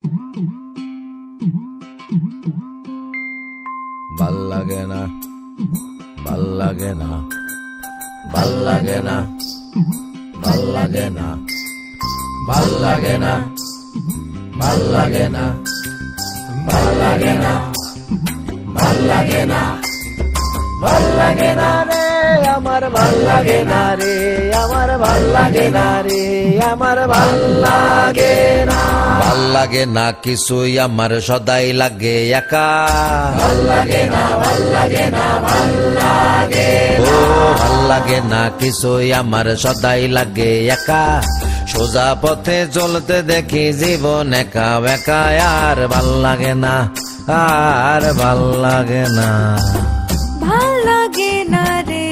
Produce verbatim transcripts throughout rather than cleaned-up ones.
ভাল লাগে না, ভাল লাগে না, ভাল লাগে না, ভাল লাগে না, ভাল লাগে না, ভাল লাগে না, ভাল লাগে না, ভাল লাগে না, ভাল লাগে না রে আমার, ভাল লাগে না রে আমার, ভাল লাগে না রে আমার, ভাল লাগে না, ভাল লাগে না কিছুই আমার, সদাই লাগে একা, ভাল লাগে না, ভাল লাগে না, ভাল লাগে ও ভাল লাগে না কিছুই আমার, সদাই লাগে একা, সোজা পথে চলতে দেখি জীবন একা একা, আর ভাল লাগে না, আর ভাল লাগে না, ভাল লাগে না রে,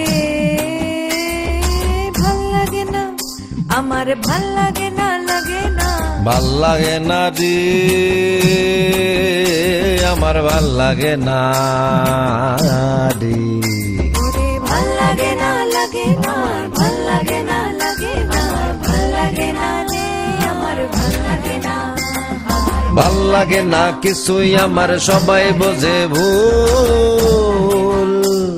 ভাল লাগে না আমার, ভাল লাগে না, লাগে না, ভাল লাগে না রে আমার, ভাল লাগে না রে, ওরে ভাল লাগে না, লাগে না, ভাল লাগে না, লাগে না, ভাল লাগে না রে আমার, ভাল লাগে না, ভাল লাগে না কিছুই আমার, সবাই বোঝে ভুল,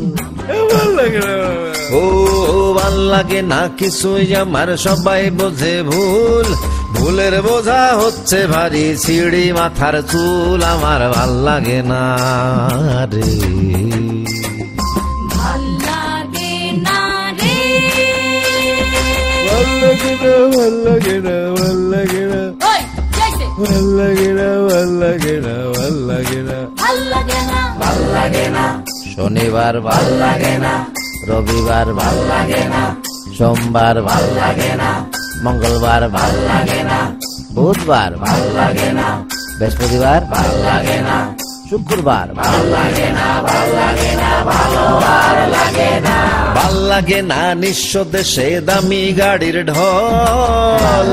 ও ভাল লাগে না কিছুই আমার, সবাই বোঝে ভুল, ভুলের বোঝা হচ্ছে ভারী, সিঁড়ি মাথার চুল, আমার ভাল লাগে না রে, ভাল লাগে না রে, ভাল লাগে না, ভাল লাগে না, ভাল লাগে না, ওই যাইছে, ভাল লাগে না, ভাল লাগে না, ভাল লাগে না, ভাল লাগে না, ভাল লাগে না, শনিবার ভাল লাগে না, রবিবার ভাল লাগে না, সোমবার ভাল লাগে না, মঙ্গলবার ভাল লাগে না, বুধবার ভাল লাগে না, বৃহস্পতিবার ভাল লাগে না, শুক্রবার ভাল লাগে না, ভাল লাগে না, ভালো আর লাগে না, ভাল লাগে না নিঃস্ব দেশে দামি গাড়ির ঢল,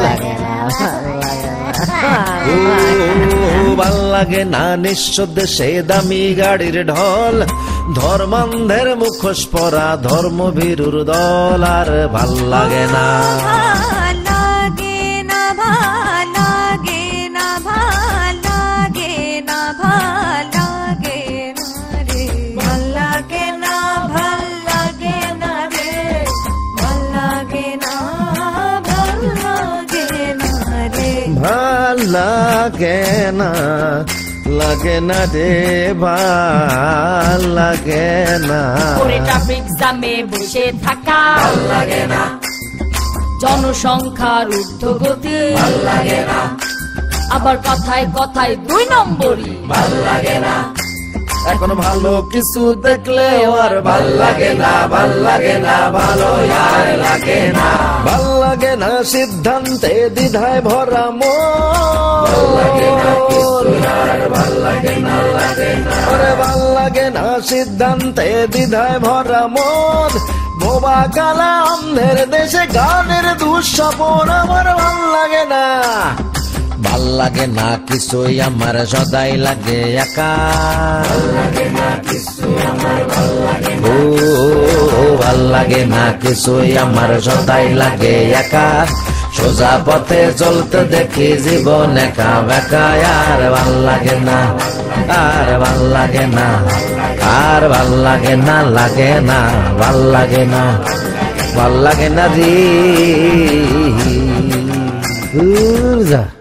ও ভাল লাগে না নিঃস্ব দেশে দামি গাড়ির ঢল, ধর্মান্ধের মুখোশ পরা ধর্মভীরুর দল, আর ভাল লাগে না, ভাল লাগে না, ভাল লাগে না, ভাল লাগে না, ভাল লাগে না রে, ভাল লাগে না, ভাল লাগে না রে, ভাল লাগে না, ভাল লাগে না রে, ভাল লাগে না, লাগে না রে, ভাল লাগে না, করে ট্রাফিক জ্যামে বসে থাকা, ভাল লাগে না, জনসংখ্যার ঊর্ধ্বগতি, ভাল লাগে না, আবার কথায় কথায় দুই নম্বরই, ভাল লাগে না, এখন ভালো কিছু দেখলে আর ভাল লাগে না, ভাল লাগে না, ভালো আর লাগে না, ভাল লাগে না সিদ্ধান্তে দ্বিধায় ভরা মন, ভাল লাগে না কিছু আর ভাল লাগে না, লাগে না, আরে ভাল লাগে না সিদ্ধান্তে দ্বিধায় ভরা মন, বোবা কালা অন্ধের দেশে গানের দুঃস্বপন, আমার ভাল লাগে না, ভাল লাগে না কিছুই আমার, সদাই লাগে একা, ও ভাল লাগে না কিছুই আমার, সদাই লাগে একা, সোজা পথে চলতে দেখি জীবন একা বেকা, আর ভাল লাগে না, আর ভাল লাগে না, আর ভাল লাগে না, লাগে না, ভাল লাগে না, ভাল লাগে না রে,